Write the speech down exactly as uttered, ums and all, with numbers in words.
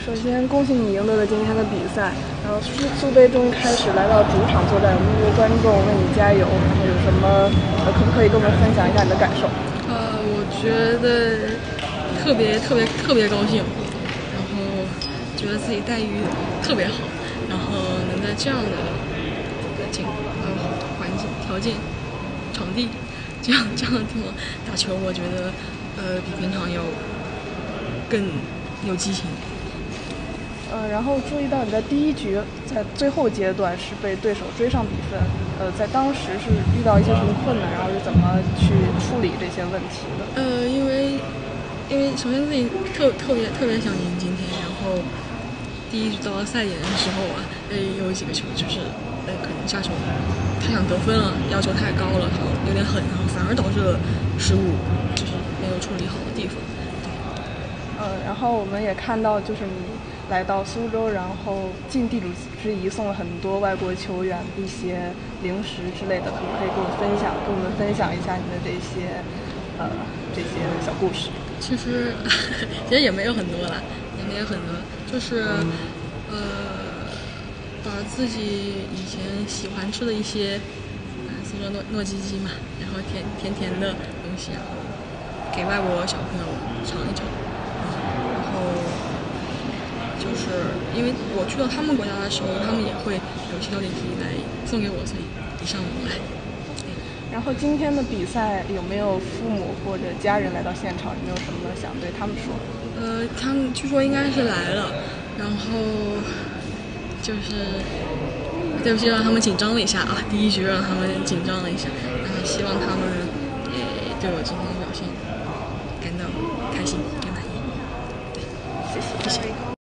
首先恭喜你赢得了今天的比赛，然后苏苏杯终于开始来到主场作战，有那么多观众为你加油，然后有什么呃可不可以跟我们分享一下你的感受？ 呃，我觉得特别特别特别高兴，然后觉得自己待遇特别好，然后能在这样的景呃环境条件场地这样这样的地方打球，我觉得呃比平常要更有激情。 呃，然后注意到你在第一局在最后阶段是被对手追上比分，呃，在当时是遇到一些什么困难，然后是怎么去处理这些问题的？ 呃，因为因为首先自己特特别特别想赢今天，然后第一局到了赛点的时候啊，呃，有几个球就是呃可能下手太想得分了，要求太高了，然后有点狠，然后反而导致了失误，就是没有处理好的地方。 呃，然后我们也看到，就是你来到苏州，然后尽地主之谊送了很多外国球员一些零食之类的，可不可以跟我分享，跟我们分享一下你的这些呃这些小故事？ 其实其实也没有很多啦，也没有很多，就是呃把自己以前喜欢吃的一些啊苏州糯糯叽叽嘛，然后甜甜甜的东西，然后给外国小朋友尝一尝。然后就是因为我去到他们国家的时候，他们也会有小礼品来送给我，所以礼尚往来。 然后今天的比赛有没有父母或者家人来到现场？有没有什么想对他们说？ 呃，他们据说应该是来了，然后就是对不起让他们紧张了一下啊，第一局让他们紧张了一下，然后希望他们也对我今天的表现感到开心。 谢谢。谢谢。